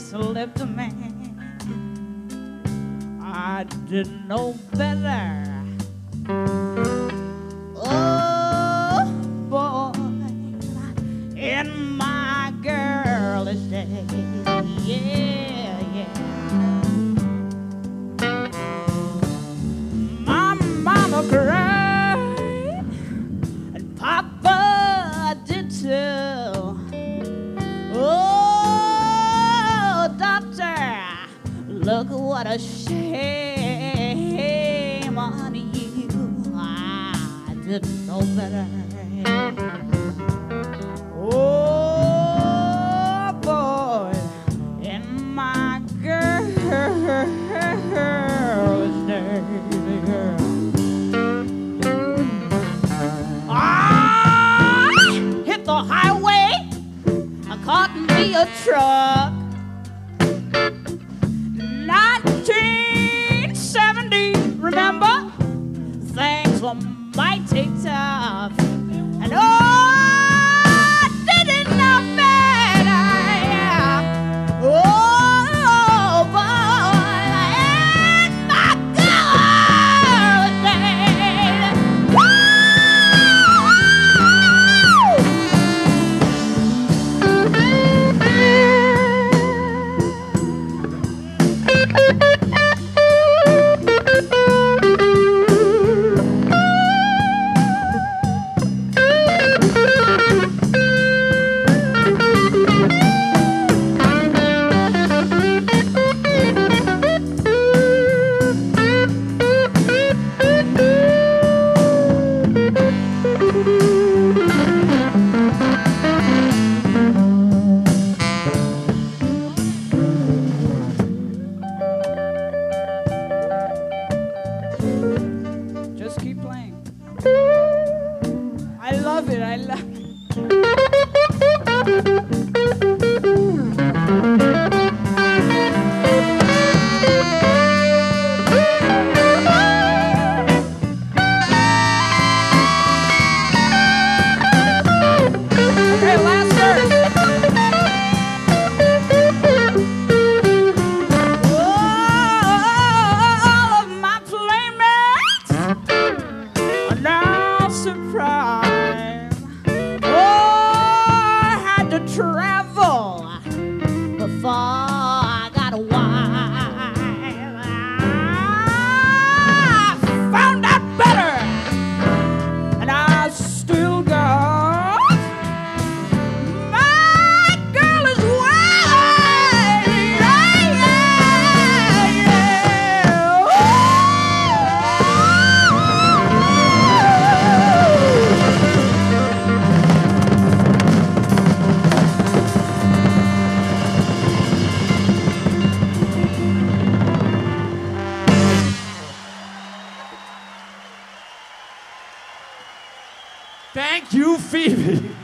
slipped a man. I didn't know better. Oh, boy, in my girlish days, yeah, yeah. My mama cried, and Papa did too. Oh, doctor, look what a shame on you. I didn't know better. Oh, boy, in my girl's days. I hit the highway. I caught me a truck. 1970, remember? Things were mighty tough. And oh, I didn't know better. Oh, boy, in my girl's days. Just keep playing. I love it. I love it. Okay, last verse. All of my playmates are now surprised. Oh, I had to travel before I got a wife. I found out better, and I still got my girl is wild. Yeah, yeah, Thank you, Phoebe.